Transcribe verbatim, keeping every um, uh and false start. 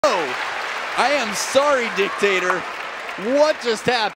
Oh, I am sorry, Dictator. What just happened?